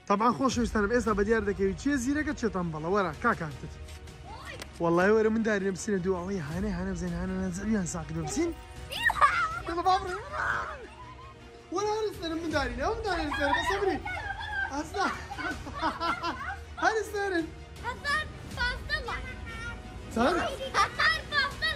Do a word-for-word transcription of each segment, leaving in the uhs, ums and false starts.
طبعا خۆشەویستانم ئێستا بە دیار دەکەوی چێ زیرەکە چێتان بەڵە وەرە کاکارتت وەڵای وەرە من دارینە بچینە دوو ئەوەی هانەی هانە بزین هانە نەزەویان ساقیدۆ بچین وەرە هەرستێنم من دارینە ئەو من دارێن سێرە بە سەبری ئەستا هەرستێنن هەزار پانزدە چەند؟ هەزار پانزدە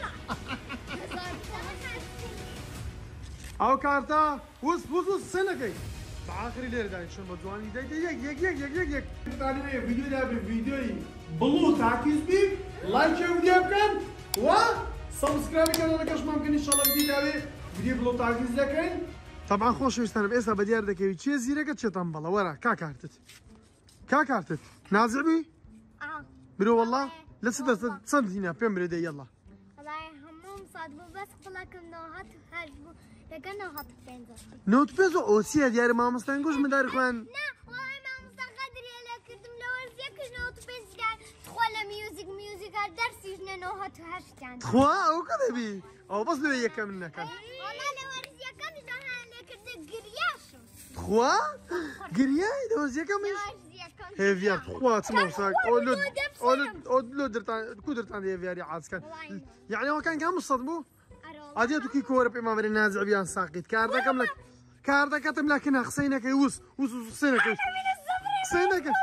ئەو کارتە وس وس وس سێ نەکەی بەئاخری لێرەدای چۆن بە جوانی دەیتە یەک یەک یەک یەک یەک یەک تانێ ڤیدیۆ دابێ ڤیدیۆی بڵوو تاکیز بی لایکی ڤیدیۆ بکەن و سەبسکرایبی کەناڵەکەشمان بکەن ئینشاڵڵا ڤیدیۆ داوێ ڤیدیۆ بڵوو تاکیز دەکەین طبعا خۆشەویستانم ئێستا بە دیار دەکەوی چێ زیرەکە چێتان بەڵە وەرە کاکارتت کاکارتت نازعبی برۆ وەڵڵا لە چ دەستە چەند هینە پێم برێ دەی یەڵڵا والله هموم صاد بو بس خلاكم نوهات هاج بو لكن نوهات بينزل نوت بێزۆ ئۆچیە دیارە مامۆستایان گۆژ منداری خۆیان نا والله ما مستقدر يلا كردم لو زيكش نوت بينزل تخولا ميوزك ميوزك درسي جنا نوهات هاش كان خوا ئەو کە دەبی ئەو بەس لێ یەکەم نەکەن والله لو ورزيكم نوها لكرد قرياشو خوا گریای دۆزیەکەمیش هێڤیار خوا چمە ساک ئۆ لۆ دەرتان کو دەرتان هێڤیاری عاچکەن یعنی ئەوەکان کام سەد بوو ئادێ توکی کۆرە پێمان بەرێ نازعبیان ساقیت کار دەکەم لە کار دەکەتم لە کنا قسەی نەکەی وس وس قسەی نەکەی قسەی نەکەی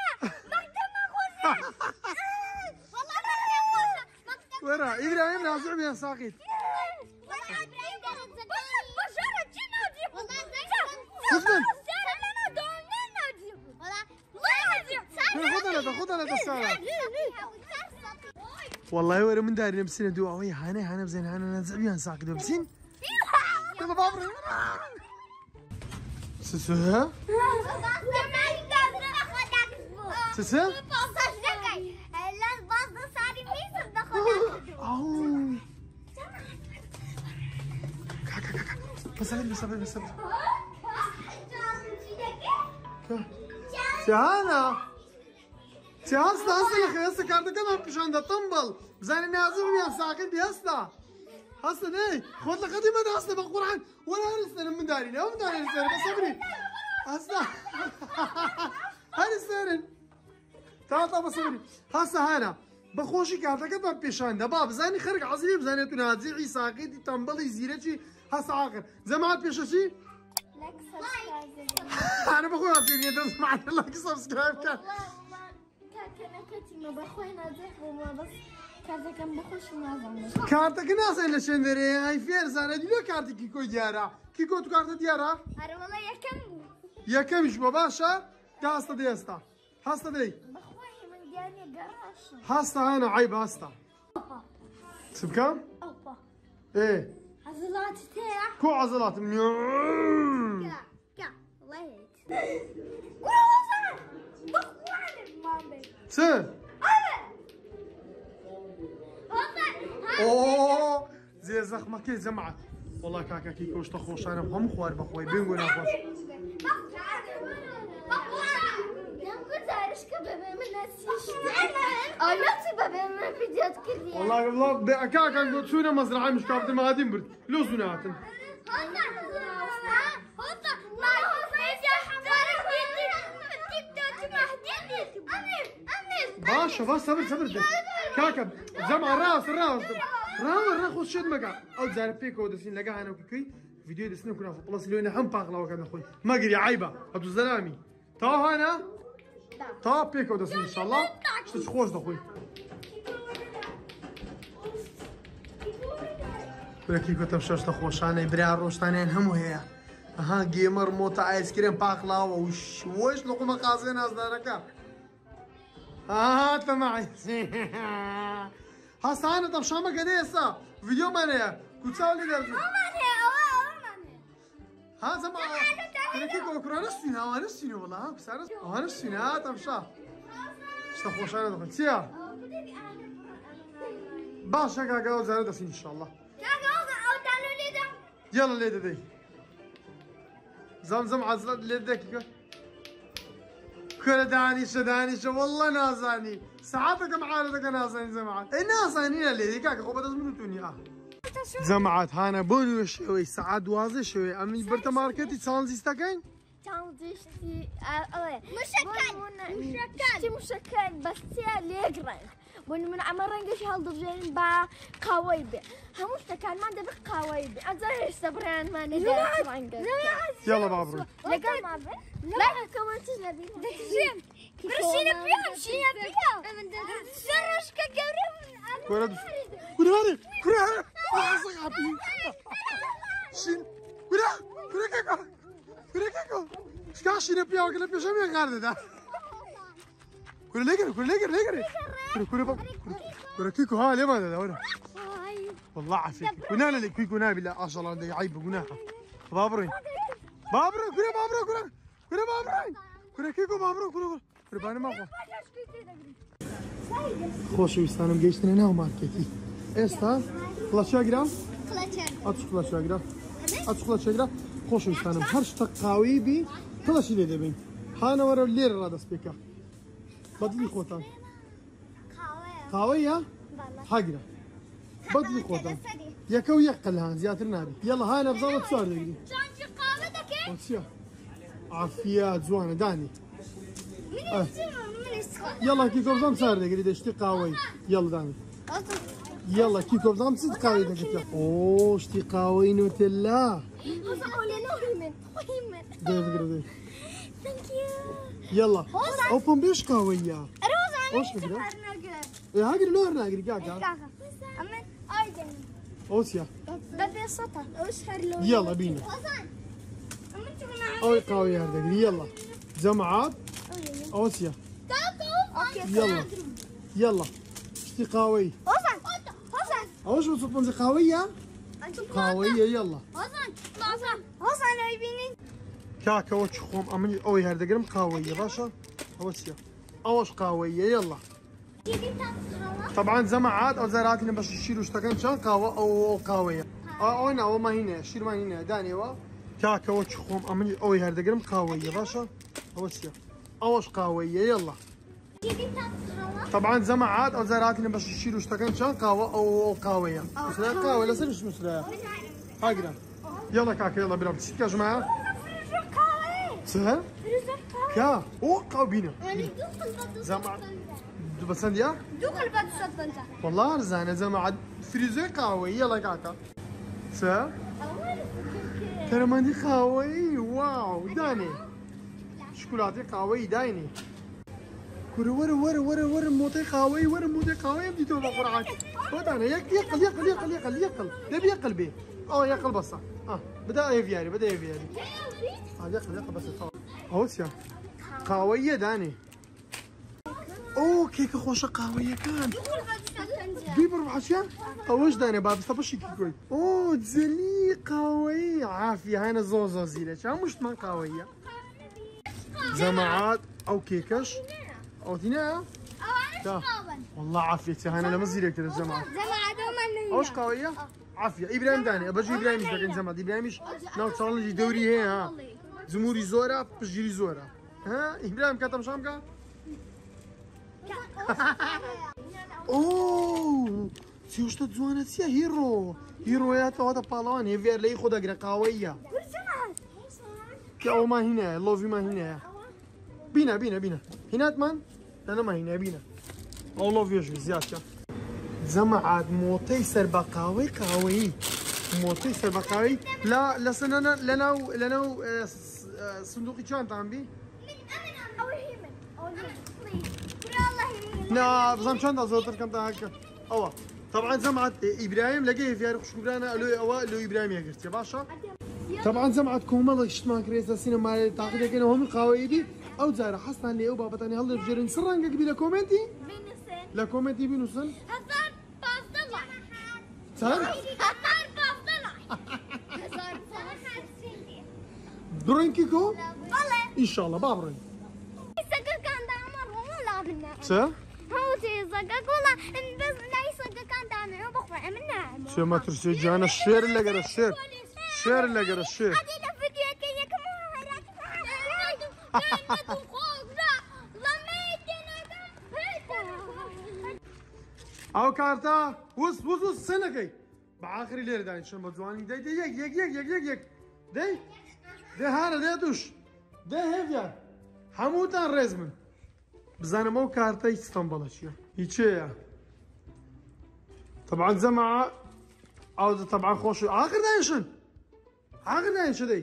وەرە ئیبراهیم نازعبیان ساقیت خودنا نتصالح والله ولا من داري نبسين دو اوي هاني هانا بزين هانا نزعبيان ساقدو بسين يلا بابري سسها سسها كاكا كاكا بس بس بس بس شهانا چه هستا هستا لخی هستا کارده کنم پیشانده تنبل بزنی نازو بیان ساقید بی هستا هستا نه خود لقدی مده هستا با قرآن ولا هرستنم من دارینه هم دارین سر بصبری هستا هرستنن تا تا بصبری هستا هانا بخوشی کارده کنم پیشانده با بزنی خرق عزیزی بزنی تو نازی ساقیدی تنبلی زیره چی هستا آخر زمانت پیشه چی؟ أنا بقول لك إني دز معنا لايك سبسكرايب كان. كاتي ما بخوي نازح وما بس كارتا كان بخوش نازم. كارتا كناس إلا شندري هاي فيرز أنا دلو كارتا كيكو ديارا كيكو تو كارتا ديارا. أنا والله يا كم. يا كم إيش بباشا؟ كاستا دي استا. هاستا دي. بخوي من دياني قراش. هاستا أنا عيب هاستا. سبكام؟ أوبا. إيه. عضلات تاع. كو عضلات منيو. كا كا والله هيك. سه اوه زي زخمه كي زمعت والله كاكا كي كوش تخوش انا هم خوار بخوي بين وين اخوش والله والله كاكا نقول سونا مزرعه مش كابتن ما غادي برد لو زناتن باشا بس صبر صبر كاكا جمع الراس الراس راو الراس خذ شد مقع او زارب فيك ودسين لقاها انا وكي فيديو دسين كنا في بلاص لوين هم باغلا وكان اخوي ما قري عيبه ابو زلامي تا هنا تا بيك ودسين ان شاء الله شتش خوش اخوي ولكن كنت مشاش تخوش انا برا روشتانين هم هي ها جيمر موتا ايس كريم باقلا وش وش لقمه قازين اصدارك اه تمام هسه انا طب شو ما قد هسه فيديو مانيا كنت ساوي لي درجه ها زعما انا كيف اوكرانيا سينا وانا سينا والله بس انا وانا سينا طب شو شو خوش انا دخلت سيا باشا كاكا زارد ان شاء الله يلا ليدا دي زمزم عزلت ليدك كل دانيشة دانيشة والله نازاني ساعاتك معارضك نازاني زمعات اي نازاني اللي ذيك اخو بدز منوتوني اه زمعات هانا بوني شوي ساعات دوازه شوي امي برتا ماركتي سانزي استكاين كان تشتي مشكل مشكل تشتي مشكل بس يا ليجرن بون من عمرين قش هالضجين با قوايبي هموش كان ما دبق قوايبي أزاي استبران ما ندير يلا بابرو لقى ما بين لا كمان تجنبي تجيب برشينا بيهم شينا بيهم سرش كجوري كورة كورة هاري كورة هاري أحسن عبي شين كورة كورة كيكو كورة كيكو شكا شين بيا وكلا بيا شو بيا قارد ده كورة ليجري كورة ليجري ليجري كورة كورة باب كورة كيكو ها ليه ما ده هنا والله عافيك كنا لك كيكو نابي لا ما شاء الله ده عيب جناحه بابرو بابرو كورة بابرو كورة كورة بابرو كورة كيكو بابرو كورة كورة بانه ما هو خۆشەویستانم گەیشتنە ناو مارکێتی ئێستا فڵەچاگرا ئەچ فڵەچاگرا ئەچ فڵەچاگرا خۆشەویستانم هەر شتە قاوەیی بی پڵەشی لێ دەبین هانەوەرە لێرە ڕادەست پێکە بەدڵی خۆتان قاوەیە هەگرە بەدڵی خۆتان یەکە و یەک قەل هان زیاتر نابێت یەڵە هانە بزانە چوار دەگری چییە عافیە جوانە دانی يلا كي كوبزام صار دقري دشتي قاوي يلا دامي يلا كي كوبزام ست قاوي دقري اوه شتي قاوي نوتيلا دقري يلا اوبن بيش قاوية اوش قدر ايه هاجر لور ناقري كاكا اوسيا يلا بينا اوي قاوي هذا دقري يلا جماعات اوسيا يلا يلا شتي قاوي حسن حسن اوش بتصبن زي قاوية قاوية يلا حسن حسن حسن هيبيني كاكا وش خوم امني اوي هردقرم قاوية باشا اوسيا اوش قاوية يلا طبعا زمعات او زراتنا باش يشيلوا اشتكن شان قهوة او قهوية اه هنا او ما هنا شيل ما هنا داني وا كاكا وش خوم امني اوي هردقرم قهوية باشا اوسيا اوش قهوية يلا طبعا زمعات او زراتنا باش يشيلوا اشتكن شان قهوة او قهوية مثلا قهوة لا سنش مثلا هاقرا يلا كاكا يلا بلا بتسيك يا جماعة سهل كا او قهوة بينا زمعات بس يا دوق الباب صدق والله رزانة زمعات فريزر قهوة يلا كاكا سهل ترى ماني قهوة واو داني شوكولاتة قهوة دايني ورا ورا ورا ورا ورا موطي قهوة ورا موطي قهوة بدي توبة قرعات ودانا يقل يقل يقل يقل يقل يقل نبي يقل بيه اه يقل بس اه بدأ يفياري بدأ يفياري اه يقل يقل بس اوسيا قهوة داني اوه كيكة خوشة قهوة كان بيبر بعشيا اوش داني باب استبشي كيكوي اوه زلي قهوة عافية هانا زوزو زيلة شو مش من قهوة جماعات او كيكش او تينا أو والله عافية هانا لما زيلة كده جماعة زمعة دوما اوش قهوة عافية ابراهيم داني ابجي ابراهيم مش لكن جماعة ابراهيمش ناو تشالنج دوري هي ها زموري زورا بجري زورا ها ابراهيم كاتم شامكا اوه سيوشتا جوانتيا هيرو هيرو يا هذا بالون هيفير لي خد اقرا قهوية كاو ما هنا لوفي ما هنا بينا بينا بينا هنا مان انا ما هنا بينا او لوفي شو زيادة زمعت موتي سربا قهوي قهوي موتي سربا قهوي لا لا سننا لنا لنا صندوق جان تعمبي لا بزام شان دازوتر كم هكا اوا طبعا زمعت ابراهيم لقيه في عرق شكرانا لو اوا لو ابراهيم يا قرتي باشا طبعا زمعت كوما اجتماع كريسا سينما مال تاخذ كانوا هم القوايدي او زاره حسن اللي او بابا هلا بجرين سرنج قبيله كومنتي لا كومنتي بينو سن هزار بافضلة سن هزار بافضلة هزار درينكيكو والله ان شاء الله بابرين سكر كان دامر ولا بنا سا هو تي سكر والله بس لا سكر كان دامر وبخفى منها شو ما ترسي جانا الشير اللي قرا الشير الشير اللي قرا الشير هذه الفيديو كي يكمل او كارتا وس وس وس سنكي باخر لير داين شنو مزواني داي داي يك يك يك يك يك داي داي هانا داي دوش ده هێڤیان هەمووتان ڕێز من بزانم ئەو کارتەی ستەمبەڵە چییە هیچەیە طبعا جەماعە ئەو طبعا خۆش ئاخر داینشن ئاخر داینشە دەی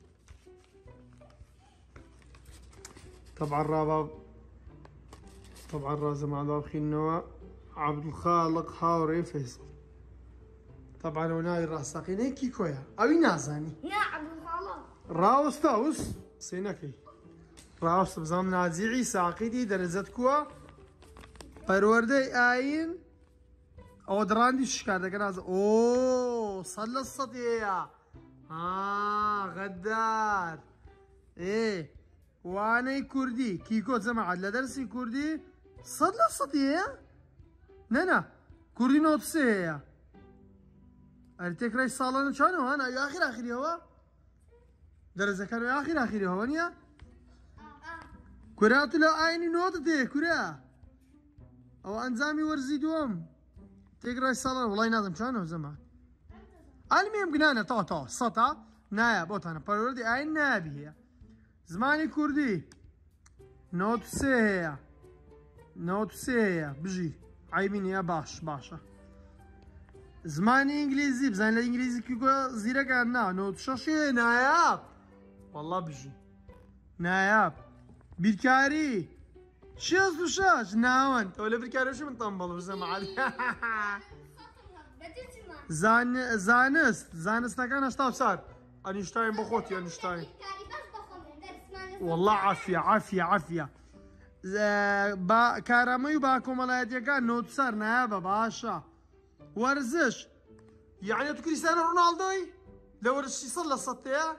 طبعا رابا طبعا رازم على بخينوا عبد الخالق هاوري فيصل طبعا وناي الراساقين هيك كويا اوي نازاني يا عبد الخالق راوس تاوس سينكي راوس بزام نازيعي ساقيدي درزت كوا پروردي آين او دراندي شكار دكراز اوه صلى الصدية اه غدار ايه واني كردي كيكو جماعة لدرسي كردي صد لصدية نانا كردي نوتسية ارتك راي صالون شانو انا يا اخر اخر هوا درس كانوا يا اخر اخر هوا نيا كرات لا عيني نوتتي كرا او انزامي ورزي دوم تقرا صالون والله نازم شانو زمان المهم قنانا تو تو سطا نايا بوتانا باروردي عين نابي هي زماني كردي نوت سيا نوت سيا بجي عيبين يا باش باشا زماني انجليزي بزين الانجليزي كيكو زيرا كان نوت شاشي ناياب والله بجي ناياب بيركاري شيز وشاش ناون ولا بيركاري شو من طنبل بزمان زان زانست زانست كان اشتاف صار انشتاين بخوتي انشتاين والله عافية عافية عافية با كارامي با كومالات يكان نوت صار نابا باشا ورزش يعني تو كريستيانو رونالدو لو ورش يصلى السطية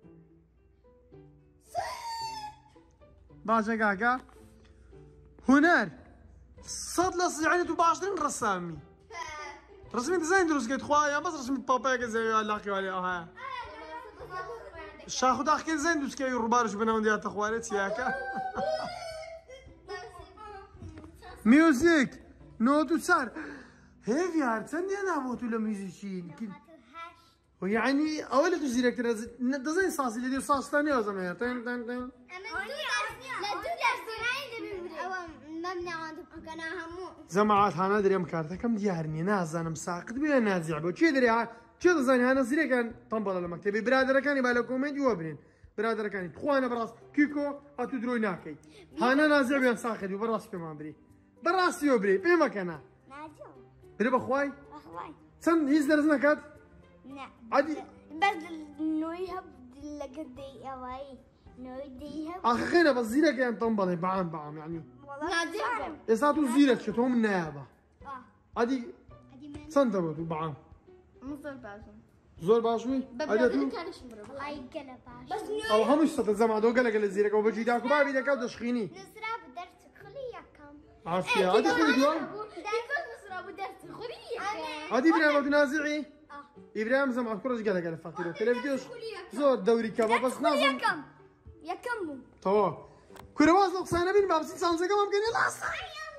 باشا كاكا هنر صدلس يعني تو بعشرين رسامي رسمي ديزاين دروس قلت خوايا بس رسمي بابا زي لاقي عليه ها شاخد احكي زين دوس كي ربارش بناون ديال تخوالت ياكا ميوزيك نوتو صار هيفي هارتسن انا موتو لميوزيشين ويعني اول تو ديريكتور دزين صاصي اللي دير صاص ثاني او زمان تن تن تن لا تدرس مبنى عندهم كان همو زماعات هانا دري ام كارتا كم ديارني ناز انا مساقط بلا نازع بو شي دري شو تزاني انا زري كان طنبل على مكتبي برادر كان يبقى له كومنت وابنين برادر كان تخوانا براس كيكو اتو دروي ناكي هانا نازع بين ساخذ وبراس في مامبري براس يوبري في مكانه ناجو بري بخواي اخواي سن يزدر زنكات نعم عادي بس انه يهب لقد يواي انه يهب اخي خينا بس زيرك كان طنبل بعام بعام يعني والله يساتو زيرك شتهم النيابه اه عادي سنتبو بعام مصدر بازم زور باشوي ببلغ كان شمرو هاي قلب باش بس او همش ستزمع دو قال قال زيرك او بجي داكو بابي داكو دشخيني نزرع بدرس خليه كم عافيه عادي خلي دوام كيف نصرى بدرس خليه عادي ابراهيم تنازعي ابراهيم زعما كرج قال قال فاكر تلفزيون زور دوري كباب بس نازم كم يا كم تمام كره واز نقصانه بين باب سانزا كمان ممكن لا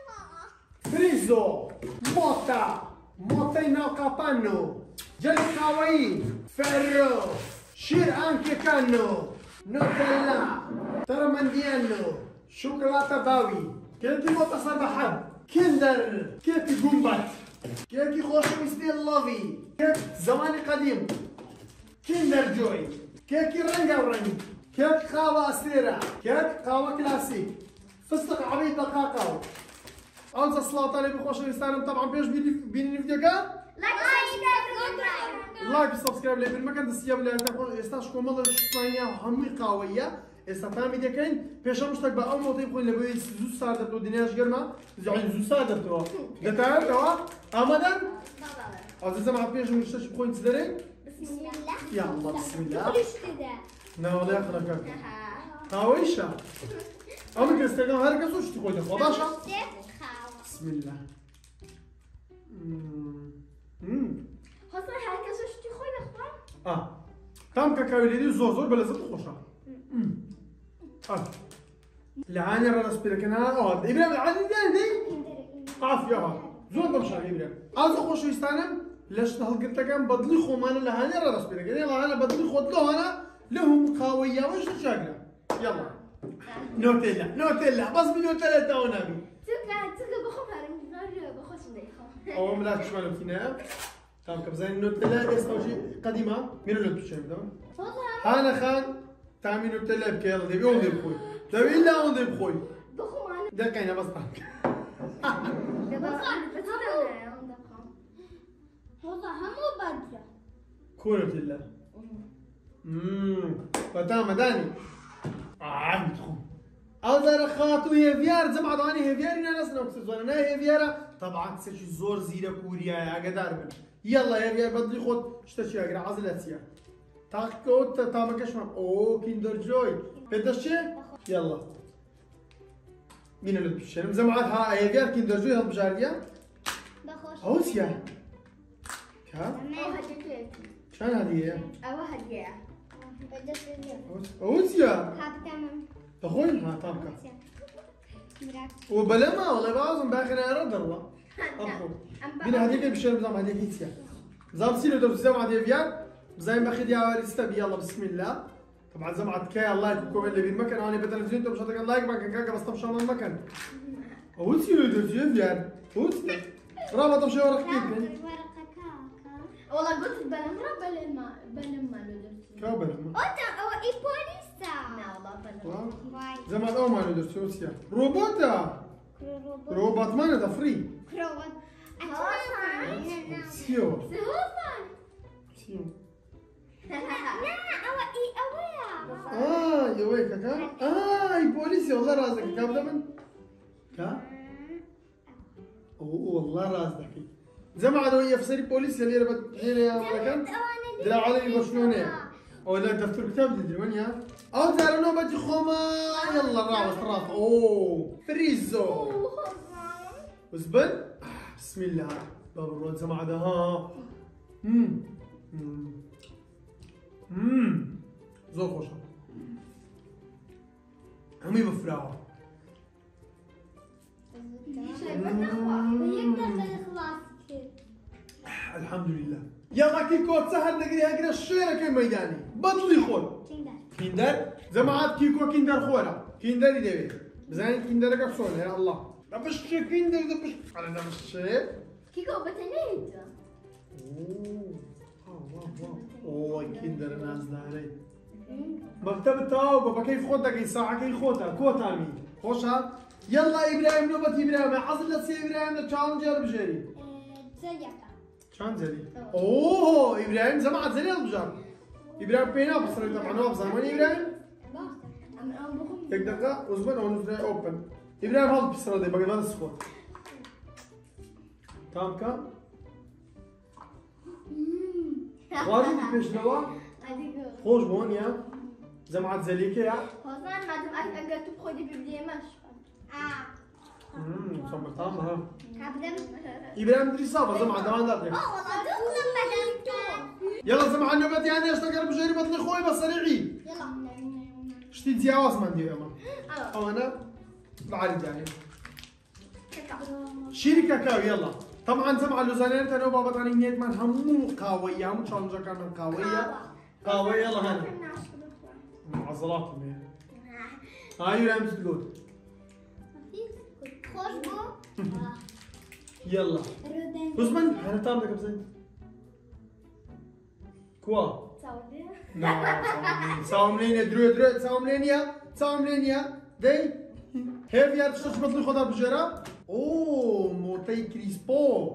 فريزو موتا موتينا كابانو جل كاواي فرو شير انكي كانو نوتيلا ترمنديانو شوكولاته باوي كيكي موتا صباحا كندر كيكي جومبات كيكي خوش مستي اللافي كيك زماني قديم كندر جوي كيكي رنجا ورنج كيك قهوة أسيرة كيك قهوة كلاسيك فستق عبيد دقاقة أنت الصلاة اللي بخوش يستانم طبعا بيش بين الفيديو كان لايك وسبسكرايب لي بالمكان دسياب لي تاخذ استاش كومال شطانيا همي قهوية استفهمي دي كاين بيش مشتاق بقى أول موطي يقول لبوي زوج ساعة دبتو دنياش قرما يعني زوج ساعة دبتو دتعرف توا أمدا عزيزة مع بيش مشتاش بخوين تدري بسم الله يا الله بسم الله ليش كذا لا والله يخلق كاكا قهويشة أمك استخدام هرقة وش تقول ده فضاشة بسم الله امم حصل هكذا شو تخوي اخوان اه تام كاكاو اللي زور زور بلا زبط خوشة امم اه لعاني راس بلكنا اه ابراهيم عادي دي عافية ها زور برشا ابراهيم عاوز خوش يستانم ليش نهل قلت كان بدلي خو مانا لهاني راس بلكنا يلا انا بدلي خود له انا لهم قهوية وش شاكله يلا نوتيلا نوتيلا بس بنوتيلا تاو نبي تبقى تبقى بخو هرم نار بخو سنيخو او ملاك شمال وكينا تمام كبزين نوتيلا استوجي قديمه من اللي بتشم ده انا خان تعمل نوتيلا بكي يلا دبي اون دبي خوي دبي الا اون دبي خوي بخو معنا دقيقه بس طاق والله همو بدرة. كورة الله اممم فتام داني اه بتخو أوزار خاطو هيفيار زم عضاني هيفيار إنا نسنا وكسزونا نا هيفيارا طبعا تسيش زور زيرة كوريا يا قدار من يلا هيفيار بدلي خود اشتشي اقرا عزلة سيا تاكو تامكش مام اوه كيندر جوي بدشي يلا مين اللي بيشرب زم عاد ها هيفيار كيندر جوي هل بجارديا بخوش. اوسيا كا أو هديك شان هدية أو هدية بدش اليوم. اوسيا هاب تمام. تخوي ها تامكا مراك. وبلما والله بعضهم باخر يا رد الله اخو بينا هديك بشرب زم هديك هيتيا زم سيلو دو زم عاد فيان زي ما خدي يا استبي يلا بسم الله طبعا زم عاد كاي الله يكون اللي بالمكان انا بالتلفزيون تو مش هتلقى لايك ما كان بس طبشان المكان اوسيا دو فيان اوسيا رابط طبشان ورا كيف ورقة كاكا. والله قلت بنمرة بلما بلما لودرتي كاو بلما أوتا أو إيبوليستا. لا والله بلما واي. زم عاد او ما ندرس اوسيا روبوتا كروبوت. روبوت ما ده فري كروبوت. سيو سهوفا سيو لا أو إي أويا. اه يا ويك كا اه اي بوليسي والله رازك كاب ده من كا اوه والله رازك زي ما عاد ويا فسري بوليسي اللي ربط هنا يا مكان دلا علي برشلونه او لا دفتر كتاب تدري وين يا او ترى نو بدي خوما يلا راوس راس اوه فريزو وزبل بسم الله باب الرود زي ما عاد ها امم امم زور خوشة همي بفراوة الحمد لله يلا كيكو تسهل نقري هكذا الشيرة كي ميداني بطلي خور كيندر زمعات كيكو كيندر خورا كيندر يدوي بزين كيندر كبسون يا الله دبش كيندر دبش على دبش كيكو بتنيت اوه اوه كيندر ناس داري مكتب تاو كيف خودك الساعة كيف خوتا كوتامي خوشها يلا ابراهيم نوبة ابراهيم عزل سي ابراهيم تشالنجر بجري زيكا. شان زلي اوه ابراهيم زمان زلي البجار ابراهيم بينا بصري طبعا هو بزمان ابراهيم تك دقيقة وزبن او نزل اوبن ابراهيم هذا بصري دي بقى هذا سكور تمام كا غادي بيش نوا خوش بون يا زمان زليك يا هوزان ما دام أقدر تبخدي ببدي مش آه. امم صمت تمام ها هبدأ. ابراهيم دري صافا زمان زمان دار أوه والله دوكم بدأتو. يلا زمان نوبتي يعني اشتغل بجري بطلي خوي بس سريعي يلا. شتي تجاوز ما ندير اما أه او انا بعرف يعني كاكاو شيري كاكاو يلا طبعا سمع اللوزانين تنو بابا تاني نيت من همو قاوية همو تشالنجر كان من قاوية قاوية يلا هنا عضلات هاي رامز تقول خوش بو. يلا رودن. عثمان هنا تام لك بزين كوا سعودية نعم ساملين درو درو ساملين يا ساملين يا دي هيف يا تشوف بطل خضر بجرا اوه موتي كريسبو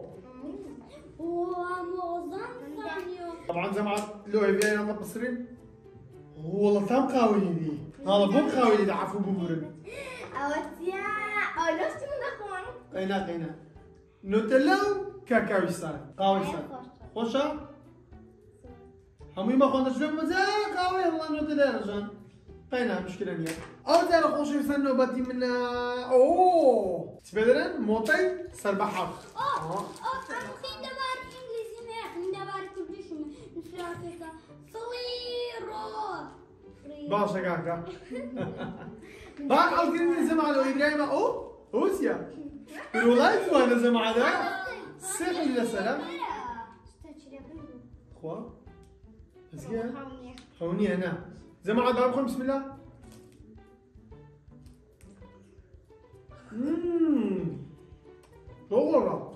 وموزن ثانيو. طبعا زي ما لو هيف يا يلا بصرين والله تام قاوي دي هذا بو قاوي دي عفو بمرن أوتيا أو نفس من أخوان قينا قينا نوتيلا كاكاو ستايل قاوي ستايل خوشا همي ما خونا شنو مزاج قاوي والله نوتيلا رجال قينا مشكلة نيا أو ترى خوش يسن نوبتي من أوه تبدرن موتي سربحات أوه أوه أنا خينا بار إنجليزي ما خينا بار كرديش نفرقة صغيرة. باشا كاكا باك على الكلمة زي ما على إبراهيم أوه أوسيا والله شو هذا زي ما هذا سيح إلى سلام خوا بس كده خوني أنا زي ما عاد بسم الله والله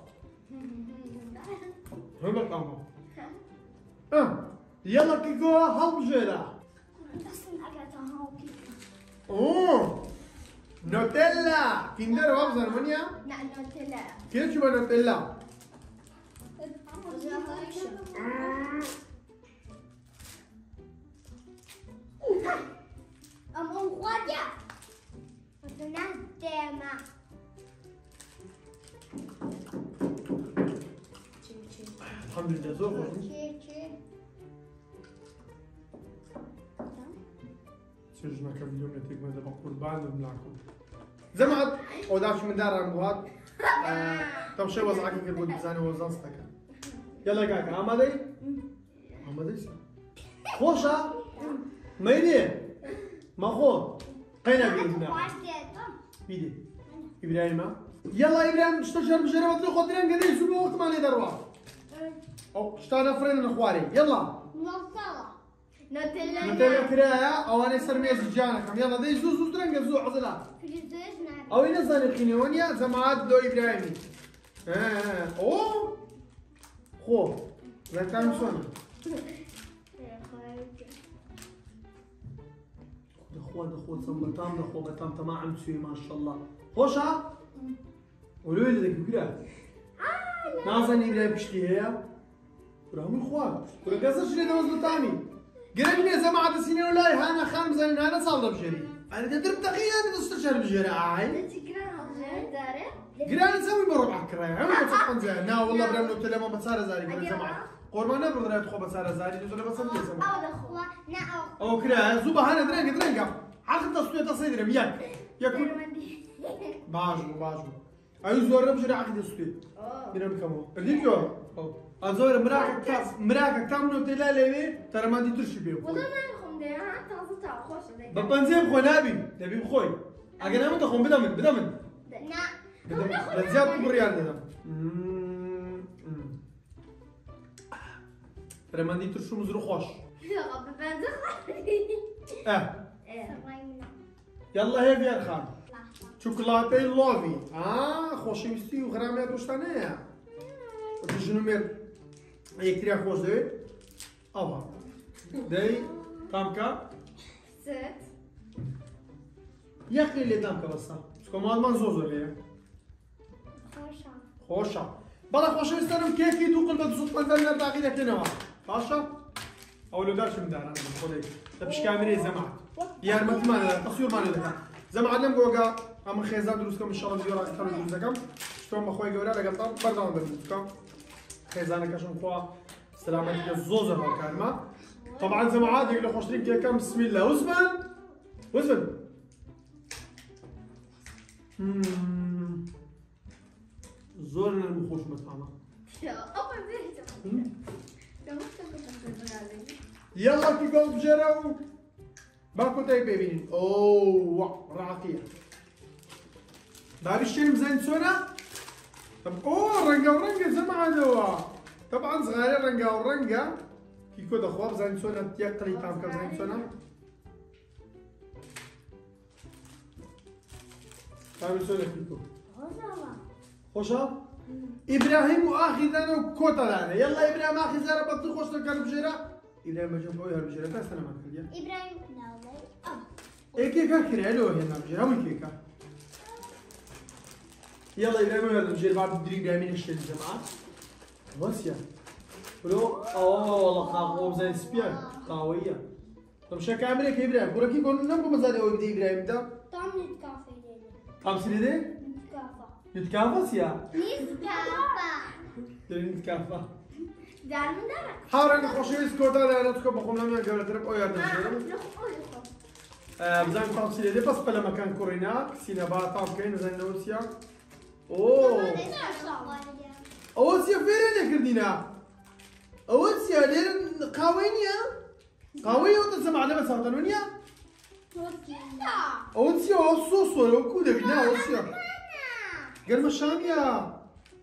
هم القامة اه يلا كيكو هالبجيرة اوه نوتيلا كيندر وابزر منيا لا نوتيلا كيف شو نوتيلا أم أم خواجة وتنادم الحمد لله زور سجنا كم يوم نتيجة ماذا بقربان بناكل زمعت وداش من دار المواد طب شو وضعك كيف بود بزاني وزنستك يلا كاكا آمادي آمادي خوشا ميدي ما خو قينا بيدنا بيدي إبراهيم يلا إبراهيم اشتغل بجربة لي خدنا قديش سبوا وقت ما ندروا أو اشتغل فرين نخواري يلا نوتيلا نوتيلا كرايا أو أنا سرميز جانكم يلا دي زوز زوز ترنج زوز عضلات أو إن زاني خنيونيا زمعات لو إبراهيمي آه أوه خو لا تعمل شلون دخول دخول صمتام دخول بتام تما عم تسوي ما شاء الله خوشة ولو اللي ذيك كده نازني إبراهيم بشتي هي ورامي خوات ولا قصر شنو دوز بتامي قريبني زمعات السنين ولا هانا خان زين هانا صار بجري أنا تدرب دقيقة أنا تستشعر بجري عاي قرينا نسوي بربع كراي أنا بتصحن زين نا والله برام لو تلمو بتصير زاري قرينا زمعات قربانا برضه تخو بتصير زاري نزول بس أنت زمعات أو كراي زوبا هانا درنج درنج عقد تصوير تصير مياك ياكل باجو باجو أيوة زور بجري عقد تصوير بنام كمو الفيديو أزور مراك كاس مراك كامل تلا ليه ترى ما دي ترشي بيه والله ما نخم ده ها تازو تاع خوش ده ببنزين بخوي نبي نبي بخوي أجينا متى خم بدمن بدمن نا بدمن بزيادة بريال ده ترى ما دي ترشو مزرو خوش يا رب بنزخ اه يلا هي بيا الخان شوكولاتة لوفي اه خوشي مستي وغرامات وش تانية وتجنو مير يكتريا خوش دوي أوها داي تامكا ست يا أخي اللي تامكا بس سكو مال ما نزوزو ليه خوشة خوشة بلا خوشة يستلم كيكي دوق البدزوط من ذلك داخل يتنوى خوشة أو لو دارش من دار أنا بقول تبش كاميري زمعت يا رمت ما تصوير ما ندها زمعت لم جوجا أما خيزان دروسكم إن شاء الله زيارة أكثر من دروسكم شلون بخوي جورا لقطة بردان دروسكم خيزانك عشان خوا سلامتك الزوزة هالكلمة طبعا زي ما عاد يقولوا خوشرين كيكا بسم الله وزمن وزمن زورنا المخوش مطعمة يلا كي قلب جراو باكو تاي بيبين اوه راقية بابي الشيء مزين سونا طب اوه رنقة ورنقة زي ما عادوا طبعا صغيرة رنقة ورنقة كيكو دخواب زين سونا تيقلي تام كم زين سونا تعمل سونا كيكو خوشا ابراهيم واخذنا وكوتا لنا يلا ابراهيم اخذ زرا بطل خوش كان بجيرة ابراهيم بجيب بوي هالبجيرة تاس انا ما تخليها إبراهيم لا ايه كيكا كريلو هنا بجيرة وين كيكا يلا ابراهيم وين البجيرة بعد دريق دايمين الشيء الجماعة واسيا ولو اوه والله خاوه زي سبيان قوية طب شو كامل يا ابراهيم بركي يقولون لهم مزاد او بدي ابراهيم ده طعم نتكافى كم سنة نتكافى نتكافى يا نتكافى نتكافى دار من دارك حاول انك خوشي سكوتا انا تكون بقوم لما قبل ترك او يرد بزاف طعم سنة بس بلا مكان كوريناك سينابا طعم كاين زي نوسيا اوه اوسيا فين كردينا اوسيا لين قاوينيا قاوية وتسمع على بس هاتنونيا اوسيا اوسوس ولا كودا بينا اوسيا قال مشانيا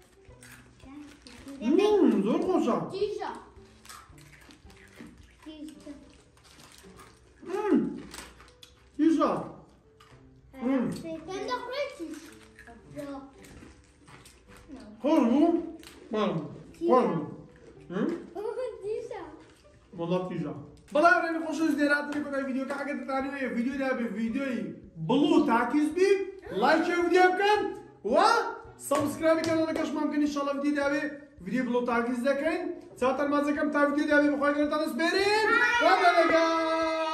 امم زور خوشة تيجا امم يجا امم كان دخلتش خوش بو؟ مالم خوش بو دیشا والله تيجا بلا راني خوش ازديرات نكون هاي فيديو كحاجة تانية فيديو ده بفيديو بلو تعكيز بي لايك شو فيديو كان و سبسكرايب كان انا كاش ممكن ان شاء الله فيديو ده فيديو بلو تعكيز ده كان ساعتها ما زكم تاع فيديو ده بخوي كنت انا سبيرين ولا